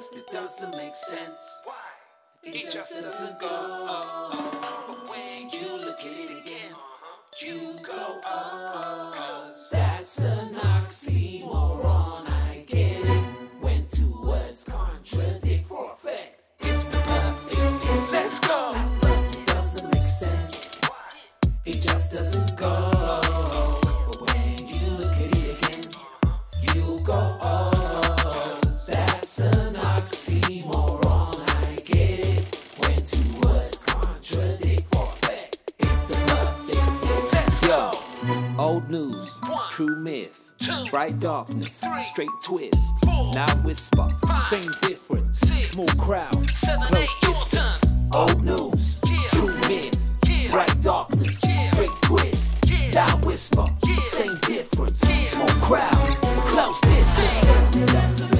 first it doesn't make sense. It just doesn't go. But when you look at it again, you go, oh, that's an oxymoron. I get it. When two words contradict for effect, it's the perfect. Let's go. At first it doesn't make sense. It just doesn't go. But when you look at it again, you go, oh, that's an oxymoron. I get it. When two words contradict for effect, it's the perfect. Let's go. Old news, true myth, bright darkness, straight twist, now whisper, same difference, small crowd, close distance. Old news, true myth, bright darkness, straight twist, now whisper, same difference, small crowd, close distance.